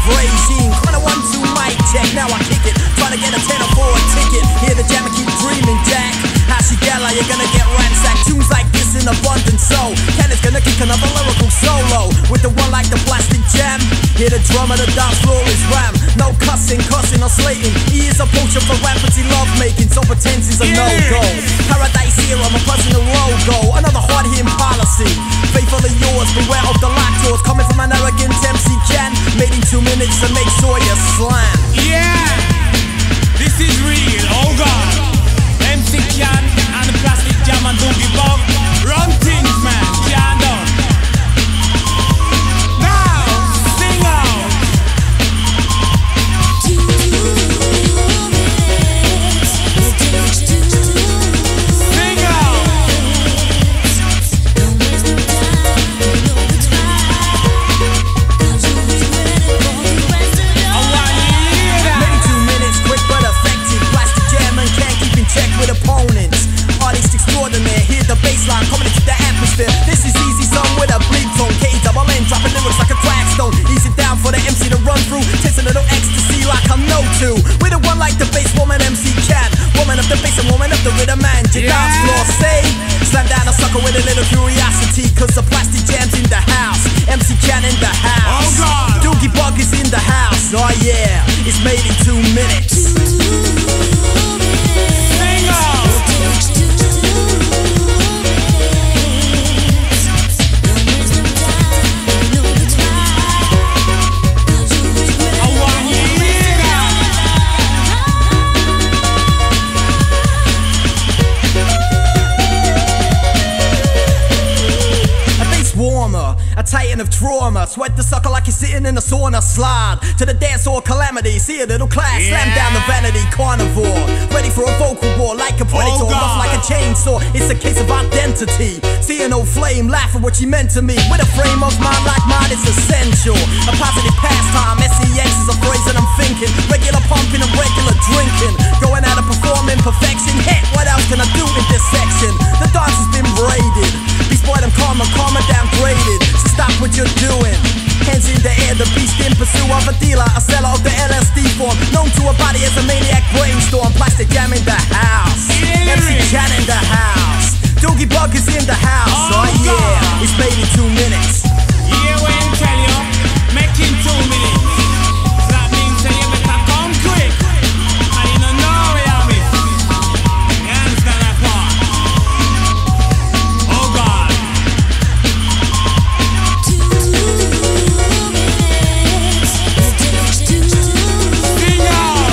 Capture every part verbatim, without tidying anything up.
live regime. Kinda one two mic check, now I kick it. Trying to get a ten or four a ticket. Hear the jam and keep dreaming, Jack. Hashigala, you're gonna get ransacked. Tunes like this in abundance, so Ken is gonna kick another lyrical solo with the one like the Plastic Jam. Hear the drum of the dance floor is ram. No cussing, cussing or slating. He is a poacher for rampantly love making, so pretense is a no-go. Paradise here, I'm a personal logo. Another hard-hitting policy. Faithfully yours, beware of the lactose coming from an arrogant M C Ken. Made in two minutes to make sure you slam. Yeah, this is real, oh God. M C Ken and the Plastic Jam and Doogie Bug. Run things, man, can't done. Now, sing out. Sing out. I want you to hear that. Maybe two minutes, quick but effective. Plastic Jam and can't keep in check with opponents. Artist extraordinaire, hear the bassline coming into the atmosphere. This is easy song with a bleed tone. K double N dropping lyrics like a crack stone. Easy down for the M C to run through. Taste a little ecstasy like I know to. With a one like the bass woman M C Ken. Woman of the bass and woman of the rhythm man. Your Yeah. dance floor say. Slam down a sucker with a little curiosity. Cause the Plastic Jam's in the house. M C Ken in the house. Oh, God. Doogie Bug is in the house. Oh yeah, it's made in two minutes. Sing out. I want you to hear that. A bass warmer, a titan of trauma. Sweat the sucker like you're sitting in a sauna. Slide to the dance hall calamity. See a little class, slam Yeah. down the vanity carnivore. Ready for a vocal war like a predator, Oh, rough God. like a chainsaw. It's a case of identity. See an old flame, laugh at what she meant to me. With a frame of mind like mine, it's essential. A positive pastime, S E X is a phrase that I'm thinking. Regular pumping and regular drinking. Going out and performing perfection. Heck, what else can I do in this section? The dance has been raided. Beast boy, I'm calm, I'm calm and downgraded. So stop what you're doing. Hands in the air, the beast in pursuit of a dealer, a seller of the L S D form. Known to a body as a maniac brainstorm. Plastic Jam in the house. Yeah. M C Ken in the house. Doogie Bug is in the house. Oh, Oh, yeah, God. it's made in two minutes. Yeah, when tell you, making two minutes. So that means that you better come quick. And you don't know where I'm with. You understand that part? Oh God. Sing out.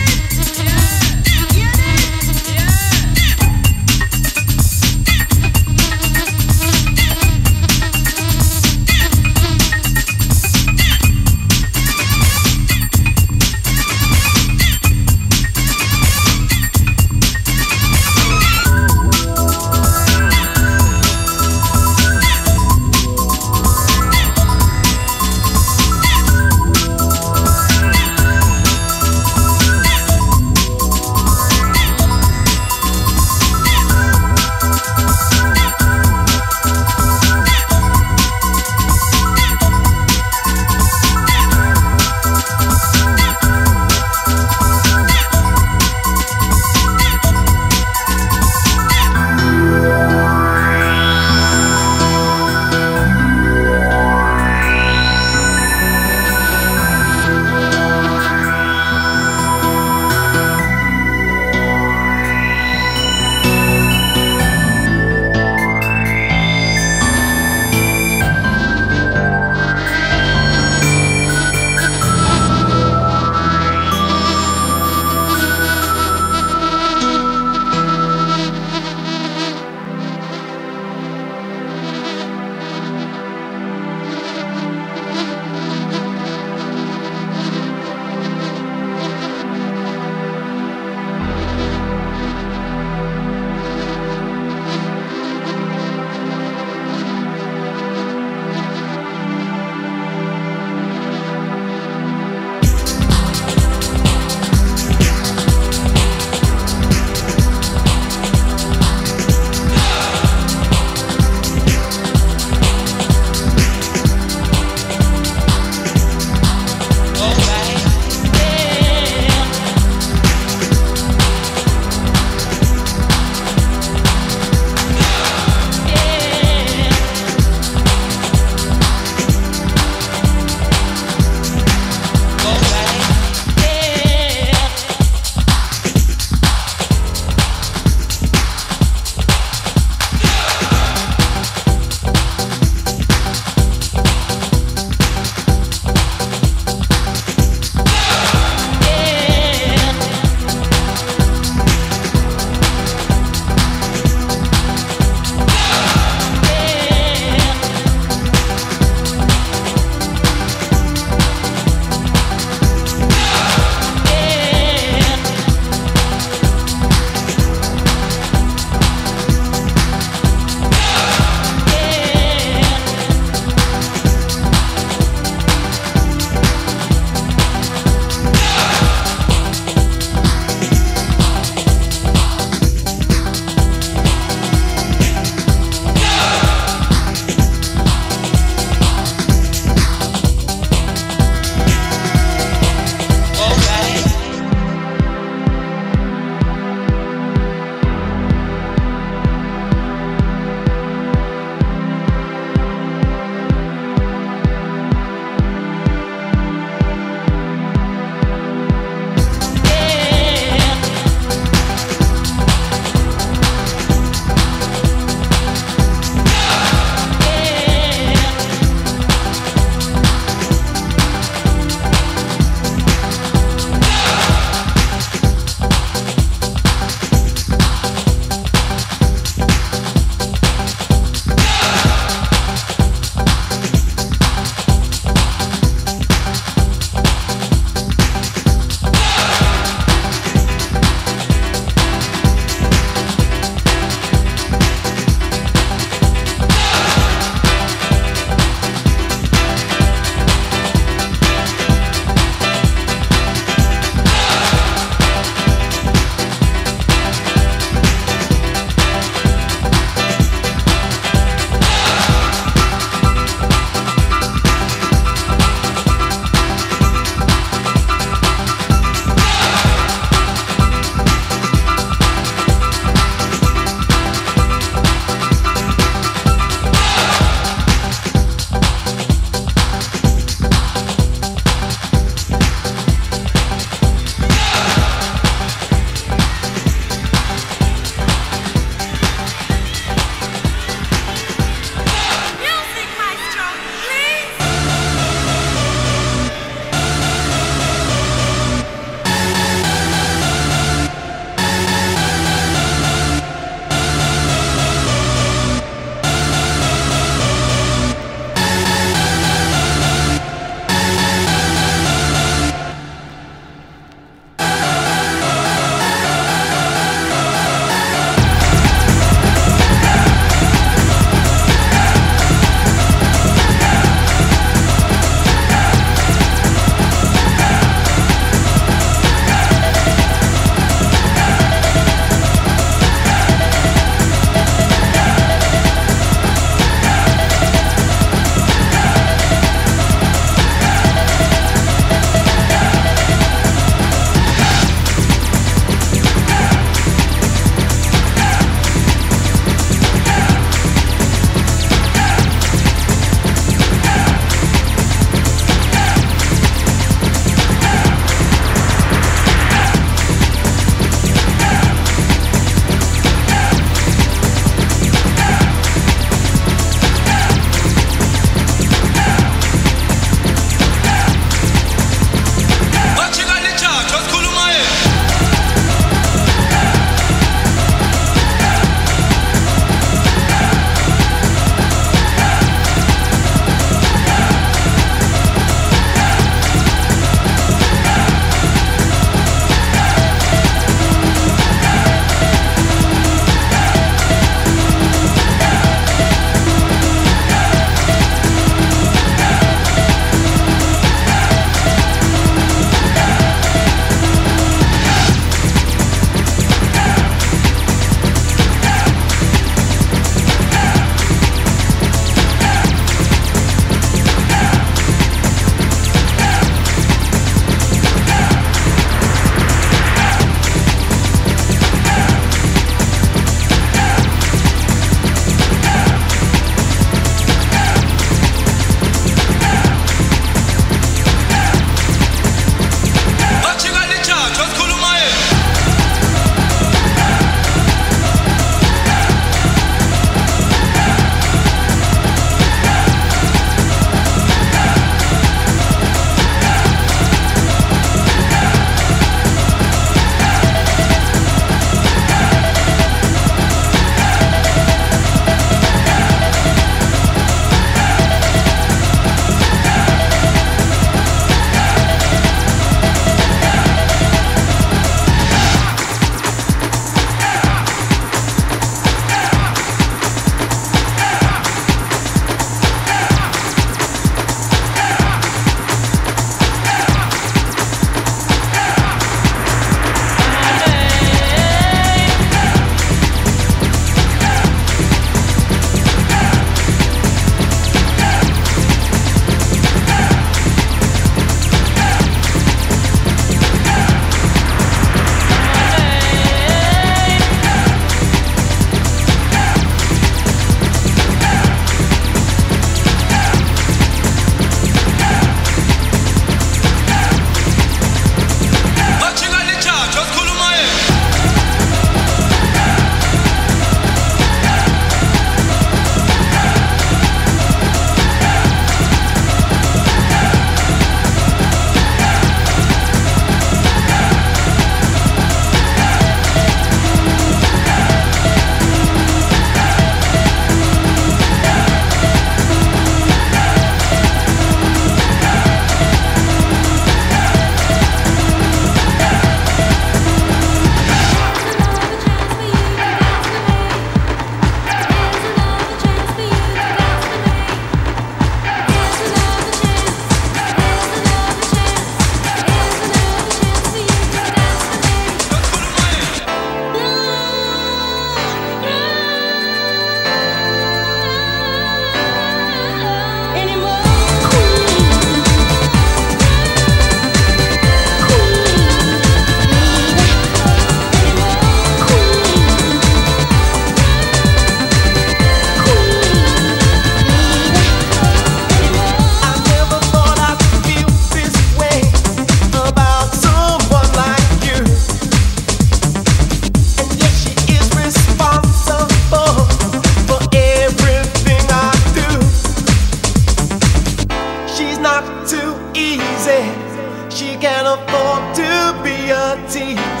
she can afford to be a tease.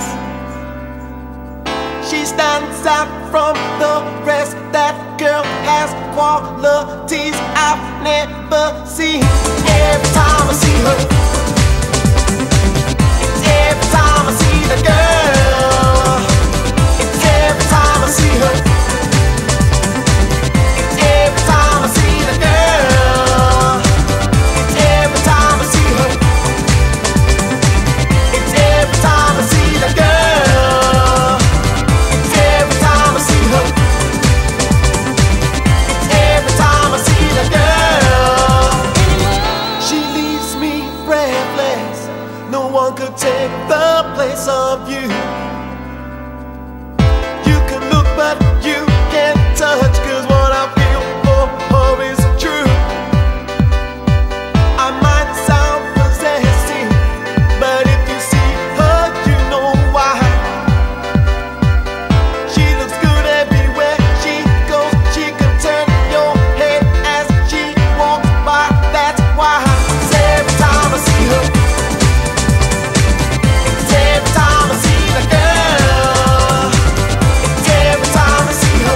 She stands out from the rest. That girl has qualities I've never seen. Every time I see her, it's every time I see the girl. It's every time I see her. It's every time I see the girl. It's every time I see her. It's every time I see the girl. It's every time I see her. It's every time I see the girl. She leaves me breathless. No one could take the place of you. You can look but you can't touch, 'cause what I feel for her is true. I might sound possessive, but if you see her, you know why. She looks good everywhere she goes. She can turn your head as she walks by. That's why. It's every time I see her. It's every time I see the girl. It's every time I see her.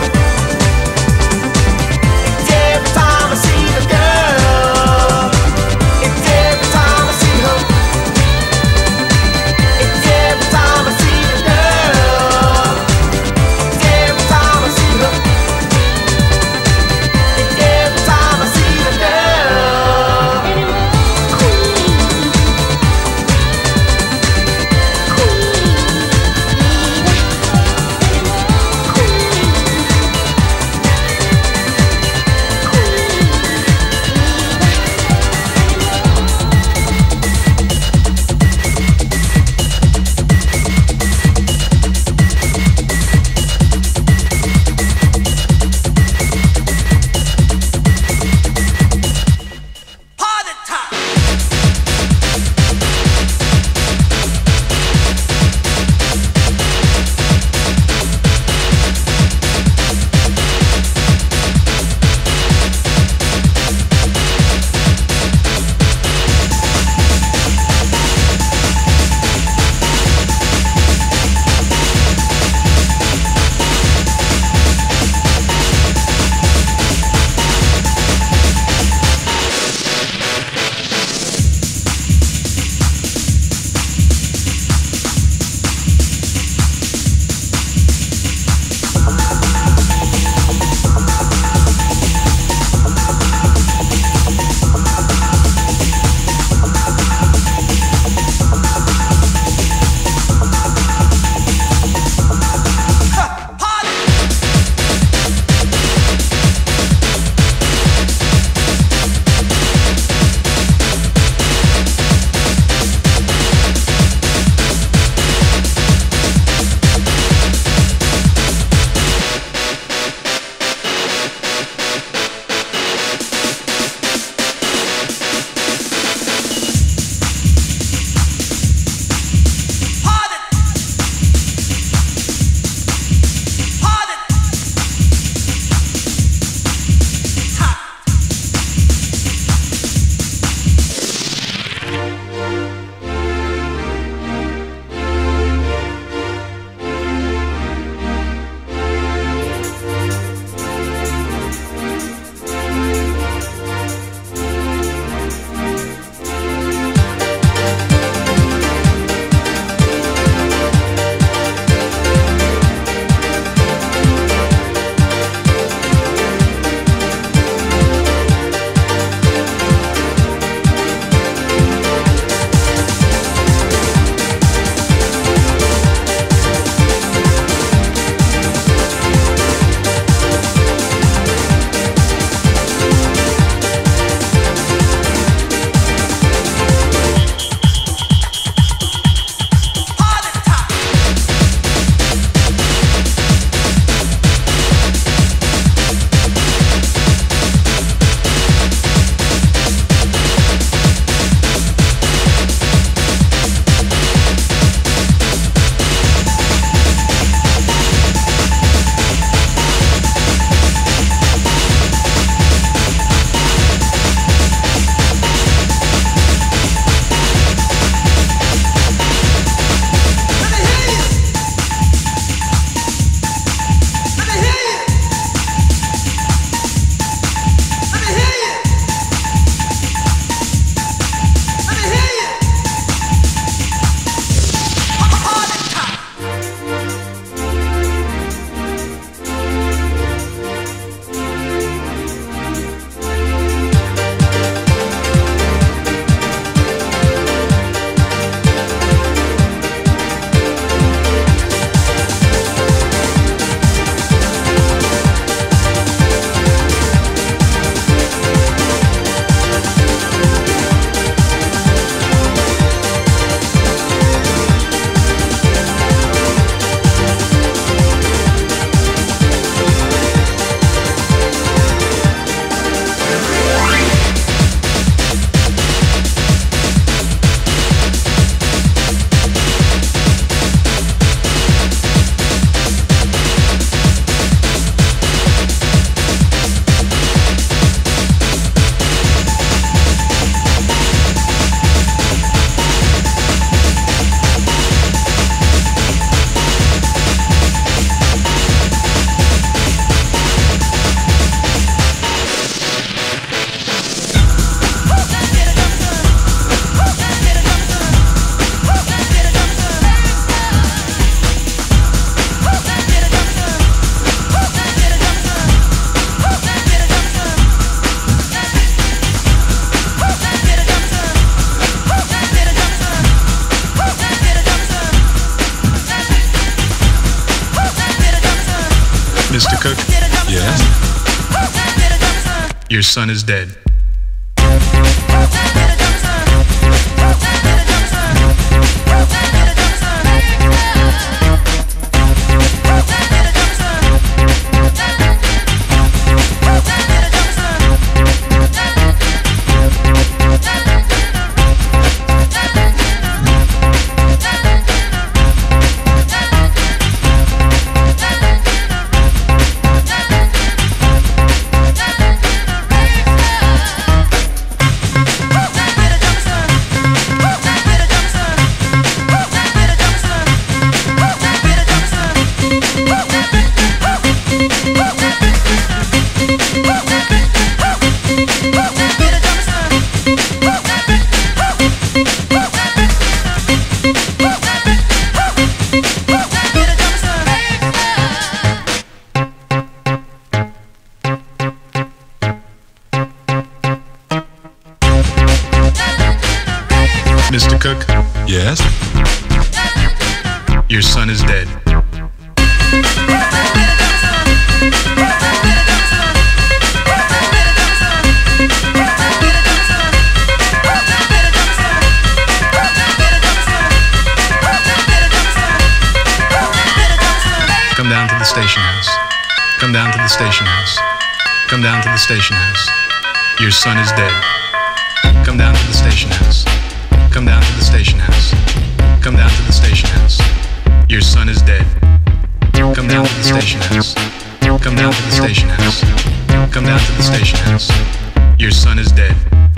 Cook? Yes? Your son is dead. Mister Cook? Yes? Your son is dead. Come down to the station house. Come down to the station house. Come down to the station house. Your son is dead. Come down to the station house. Come down to the station house. Come down to the station house. Your son is dead. Come down to the station house. Come down to the station house. Come down to the station house. Your son is dead.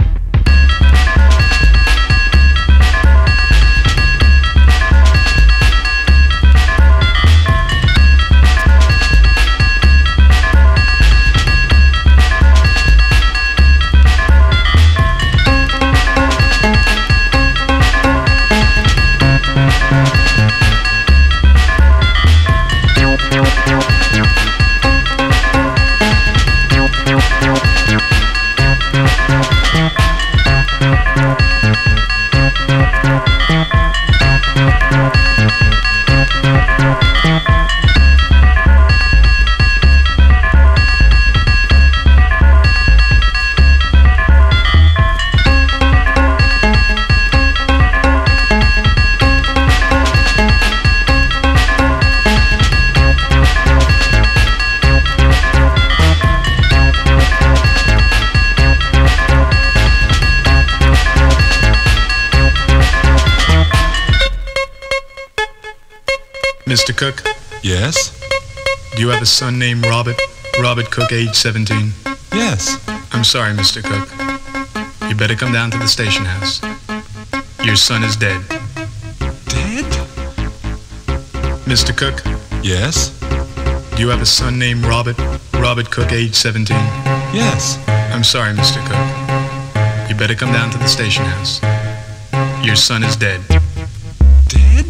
Mister Cook? Yes? Do you have a son named Robert? Robert Cook, age seventeen? Yes. I'm sorry, Mister Cook. You better come down to the station house. Your son is dead. Dead? Mister Cook? Yes? Do you have a son named Robert? Robert Cook, age seventeen? Yes. I'm sorry, Mister Cook. You better come down to the station house. Your son is dead. Dead?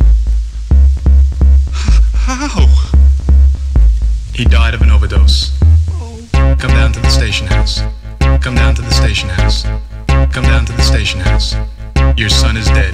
How? He died of an overdose. Come down to the station house. Come down to the station house. Come down to the station house. Your son is dead.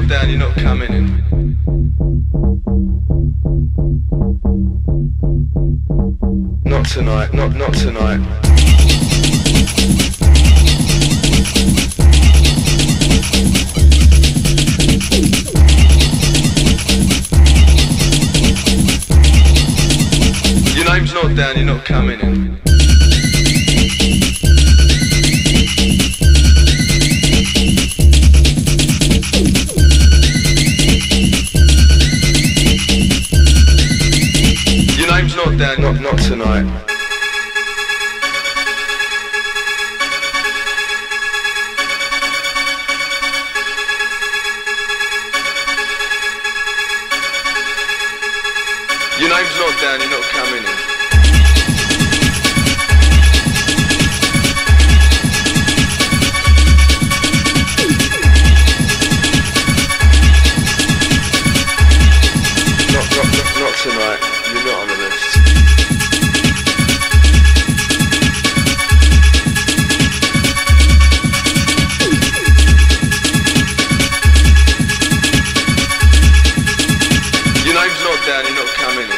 not down, you're not coming in. Not tonight, not not tonight. Your name's not down, you're not coming in. Your name's not down, not not tonight. Your name's not down, you're not coming in. Not, not, not, not tonight, you're not on the list. Your name's not down, you're not coming in.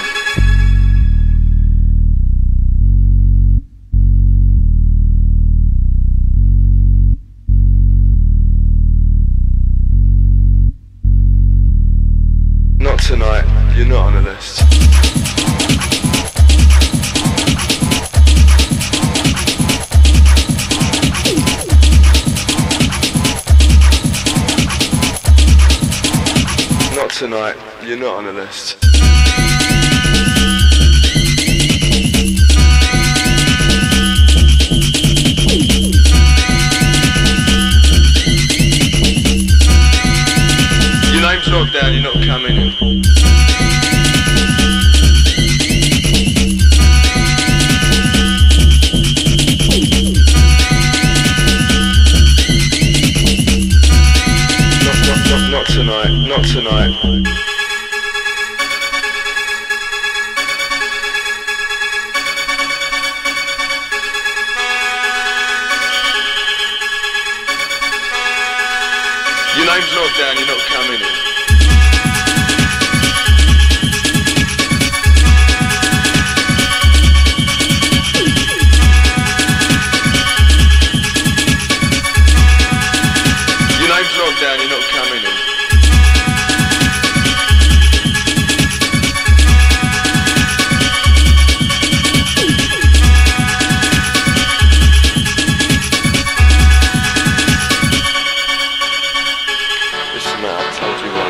Not tonight, you're not on the list. Not tonight, you're not on the list. Your name's not down, you're not coming in. Not, not, not, not tonight, not tonight. Your name's not down, you're not coming in. Your name's not down, you're not coming in. Listen, man, I told you what.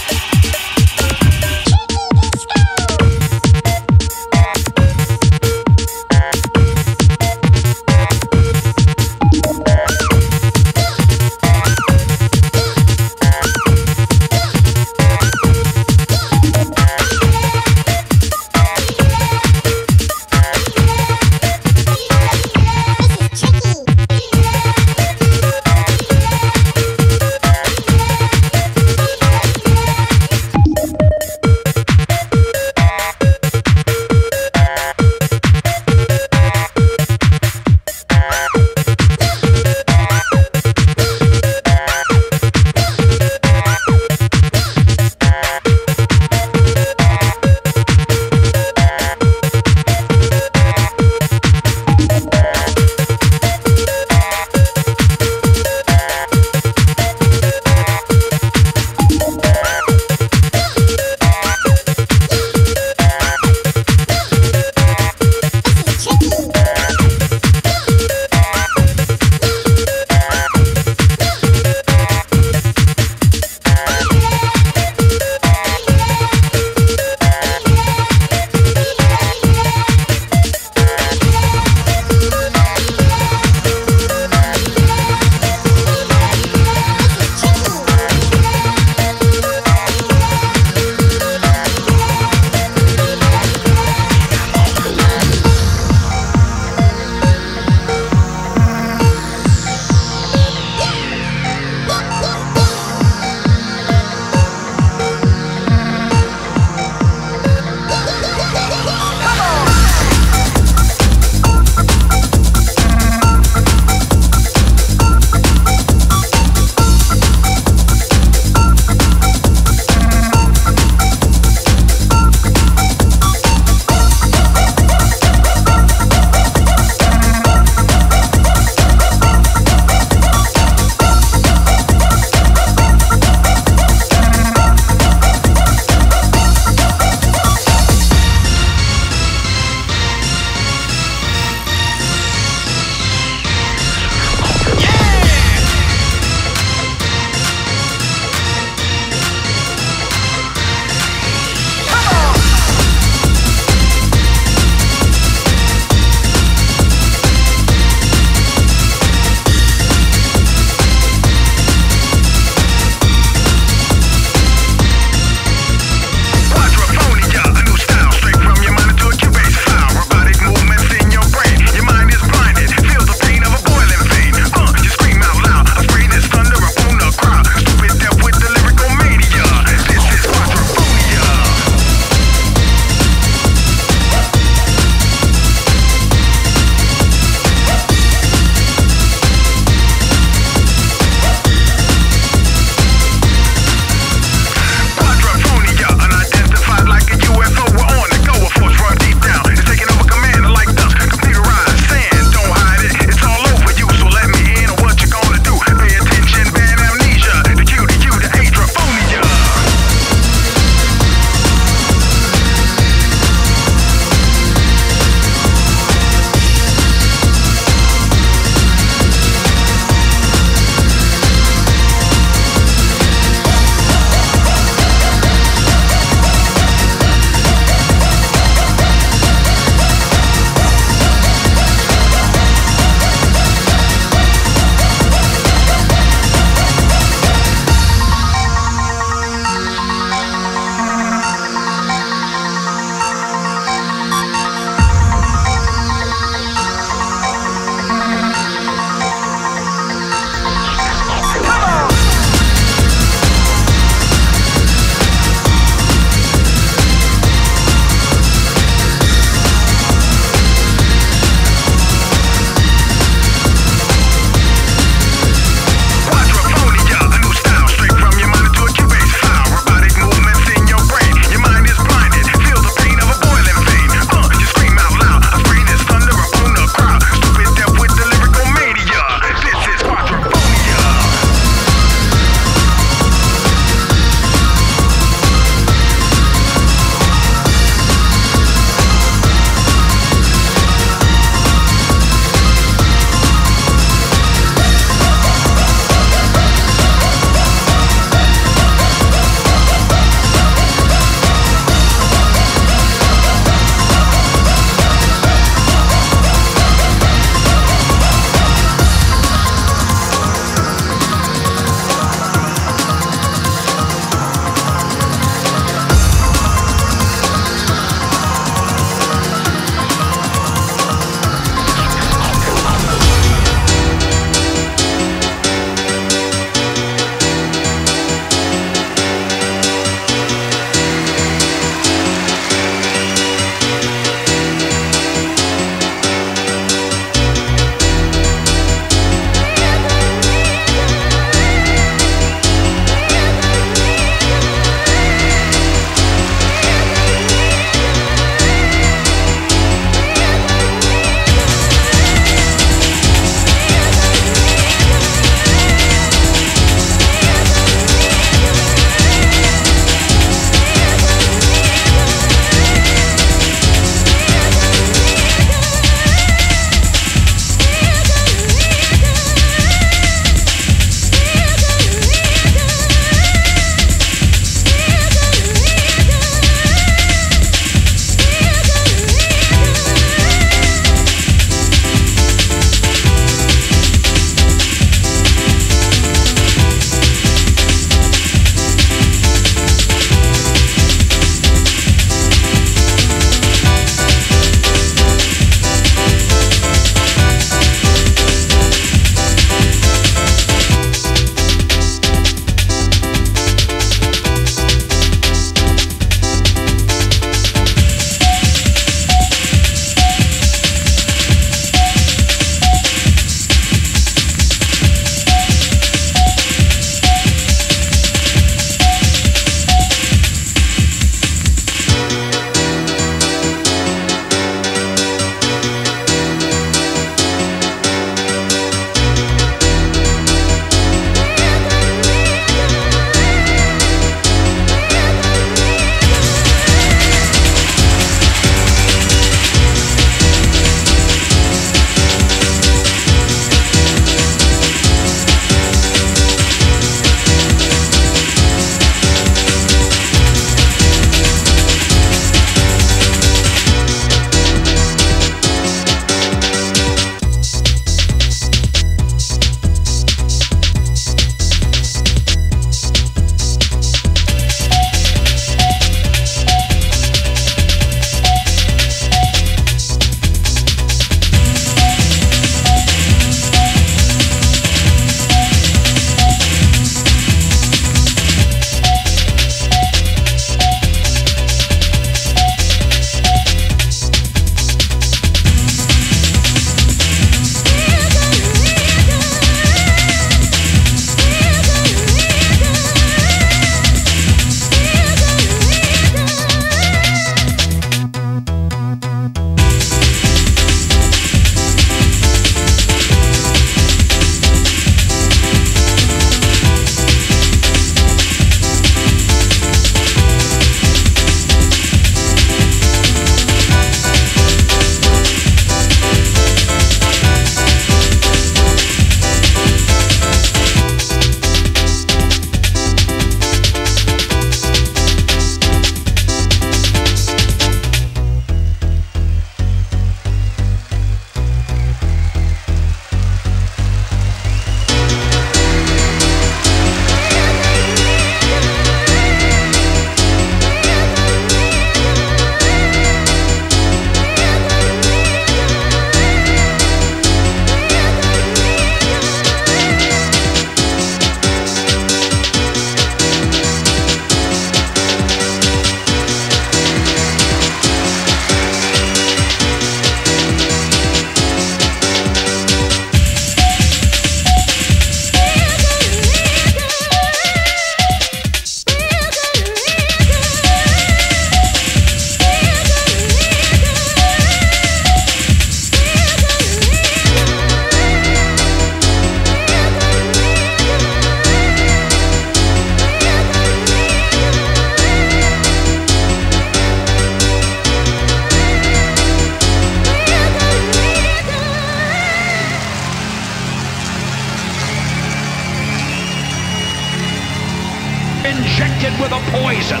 injected with a poison.